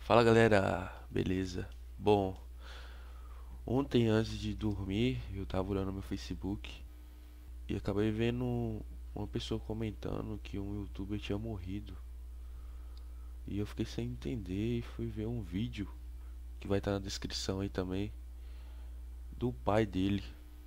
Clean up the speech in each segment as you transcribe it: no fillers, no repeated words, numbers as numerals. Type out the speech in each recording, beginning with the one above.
Fala galera, beleza? Bom, ontem antes de dormir eu tava olhando meu Facebook e acabei vendo uma pessoa comentando que um youtuber tinha morrido. E eu fiquei sem entender e fui ver um vídeo que vai estar na descrição aí também do pai dele,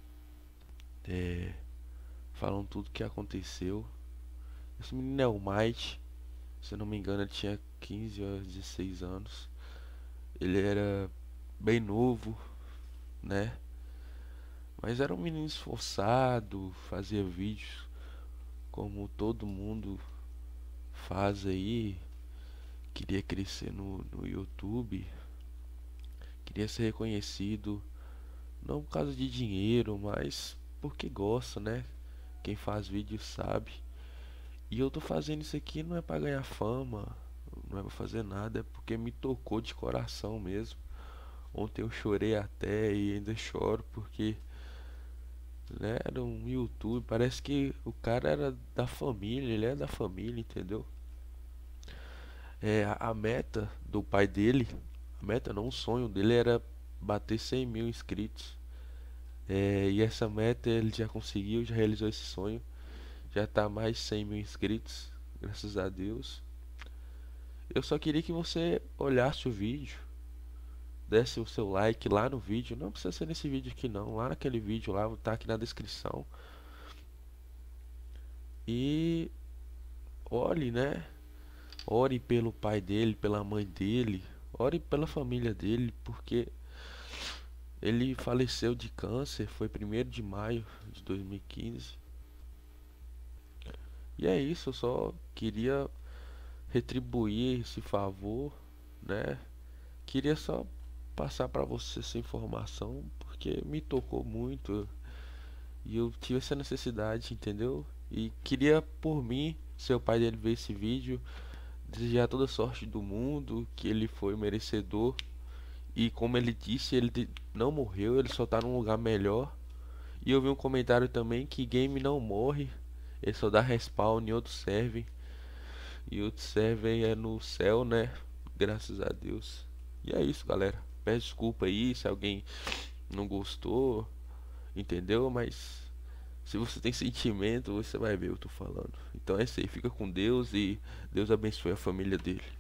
é, falando tudo que aconteceu. Esse menino é o Might, se eu não me engano ele tinha 15 ou 16 anos. Ele era bem novo, né? Mas era um menino esforçado, fazia vídeos como todo mundo faz aí. Queria crescer no YouTube, queria ser reconhecido, não por causa de dinheiro, mas porque gosta, né? Quem faz vídeo sabe. E eu tô fazendo isso aqui não é pra ganhar fama, não é pra fazer nada, é porque me tocou de coração mesmo. Ontem eu chorei até e ainda choro porque, né, era um YouTube, parece que o cara era da família, ele é da família, entendeu? A meta do pai dele, a meta não, o sonho dele era bater 100 mil inscritos. E essa meta ele já conseguiu, já realizou esse sonho. Já tá mais 100 mil inscritos, graças a Deus. Eu só queria que você olhasse o vídeo, desse o seu like lá no vídeo. Não precisa ser nesse vídeo aqui não, lá naquele vídeo lá, tá aqui na descrição. E olhe, né? Ore pelo pai dele, pela mãe dele, ore pela família dele, porque ele faleceu de câncer, foi 1º de maio de 2015. E é isso, eu só queria retribuir esse favor, né? Queria só passar para você essa informação, porque me tocou muito e eu tive essa necessidade, entendeu? E queria por mim, se o pai dele ver esse vídeo, desejar toda sorte do mundo, que ele foi merecedor. E como ele disse, não morreu, ele só tá num lugar melhor. E eu vi um comentário também que game não morre, ele só dá respawn em outro server. E outro server é no céu, né? Graças a Deus. E é isso, galera. Peço desculpa aí se alguém não gostou, entendeu? Mas se você tem sentimento, você vai ver o que eu tô falando. Então é isso aí, fica com Deus e Deus abençoe a família dele.